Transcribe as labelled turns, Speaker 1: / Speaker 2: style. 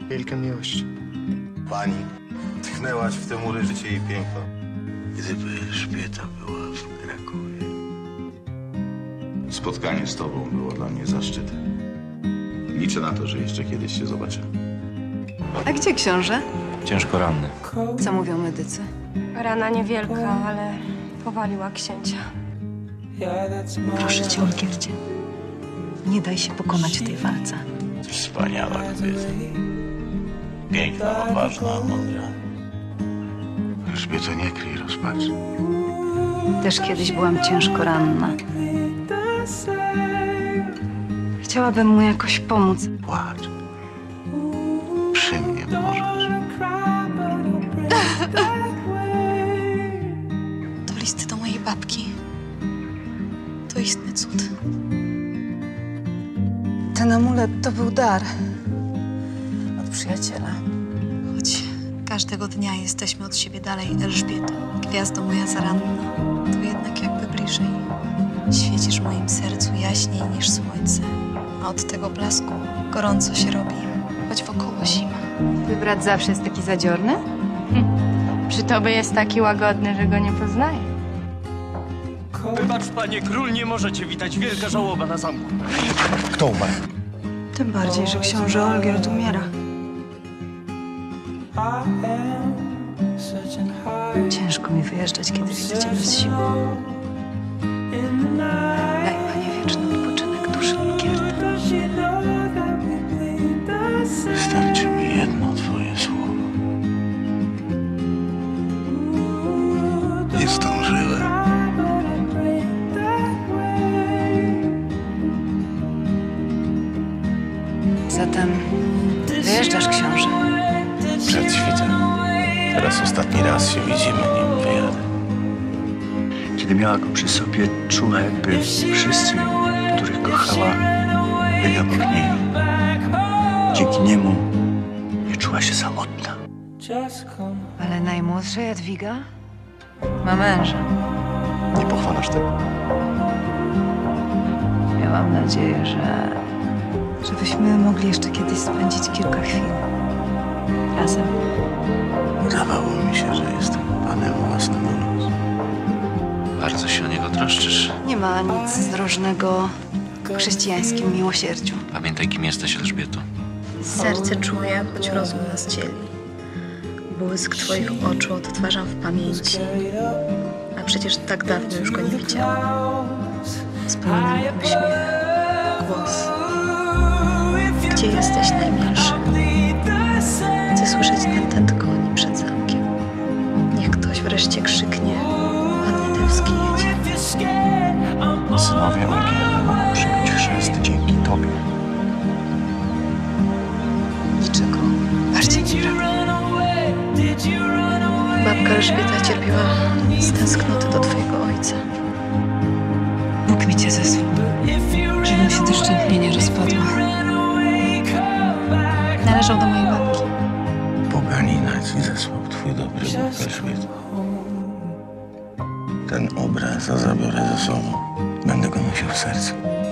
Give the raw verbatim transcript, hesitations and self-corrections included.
Speaker 1: Wielka miłość.
Speaker 2: Pani, tchnęłaś w te mury życie i piękno.
Speaker 3: Gdyby Elżbieta była w Krakowie.
Speaker 4: Spotkanie z tobą było dla mnie zaszczytem. Liczę na to, że jeszcze kiedyś się zobaczymy.
Speaker 5: A gdzie książę?
Speaker 6: Ciężko ranny.
Speaker 5: Co mówią medycy?
Speaker 7: Rana niewielka, ale powaliła księcia.
Speaker 8: Proszę cię, Olgierdzie, nie daj się pokonać w tej walce.
Speaker 3: Wspaniała kobieta. Piękna, odważna, mądra. Elżbieto, nie kryj rozpaczy.
Speaker 8: Też kiedyś byłam ciężko ranna. Chciałabym mu jakoś pomóc.
Speaker 3: Płacz. Przy mnie możesz.
Speaker 9: To list do mojej babki. To istny cud.
Speaker 5: Ten amulet to był dar od przyjaciela.
Speaker 9: Choć każdego dnia jesteśmy od siebie dalej, Elżbieto, gwiazdo moja zaranna, to jednak jakby bliżej. Świecisz w moim sercu jaśniej niż słońce, a od tego blasku gorąco się robi, choć wokoło zima.
Speaker 5: Twój brat zawsze jest taki zadziorny?
Speaker 7: Przy tobie jest taki łagodny, że go nie poznaję.
Speaker 10: Wybacz, panie, król nie może cię witać. Wielka żałoba na zamku.
Speaker 1: Kto umarł?
Speaker 5: Tym bardziej, że książę Olgierd umiera.
Speaker 8: Ciężko mi wyjeżdżać, kiedy widzę cię bez siły. Daj, Panie, wieczny odpoczynek duszy Olgierda.
Speaker 3: Wystarczy mi jedno twoje słowo. Nie zdążyłem.
Speaker 8: Zatem wyjeżdżasz, książę.
Speaker 3: Przed świtem. Teraz ostatni raz się widzimy, nim wyjadę.
Speaker 11: Kiedy miała go przy sobie, czuła, jakby wszyscy, których kochała, byli obok niej. Dzięki niemu nie czuła się samotna.
Speaker 8: Ale najmłodsza Jadwiga ma męża.
Speaker 1: Nie pochwalasz tego.
Speaker 8: Miałam nadzieję, że... żebyśmy mogli jeszcze kiedyś spędzić kilka chwil razem.
Speaker 3: Wydawało mi się, że jestem panem własnego losu.
Speaker 6: Bardzo się o niego troszczysz.
Speaker 8: Nie ma nic zdrożnego w chrześcijańskim miłosierdziu.
Speaker 6: Pamiętaj, kim jesteś, Elżbieto.
Speaker 9: Serce czuje, choć rozum nas dzieli. Błysk twoich oczu odtwarzam w pamięci. A przecież tak dawno już go nie widziałam. Wspominam uśmiech, głos. Gdzie jesteś, najmilszy? Chcę słyszeć ten tent koni przed zamkiem. Niech ktoś wreszcie krzyknie: Pan Litewski jedzie.
Speaker 11: Synowie Olgierdy mogą przyjąć chrzest dzięki tobie.
Speaker 8: Niczego bardziej nie pragnę.
Speaker 9: Babka Elżbieta cierpiała z tęsknoty do twojego ojca.
Speaker 8: Bóg mi cię zesłał, żebym się doszczętnie nie rozpadła.
Speaker 9: Należał do mojej babki.
Speaker 3: Poganina ci zesłał twój dobry Bóg, Elżbieto. Ten obraz zabiorę ze sobą. Będę go nosił w sercu.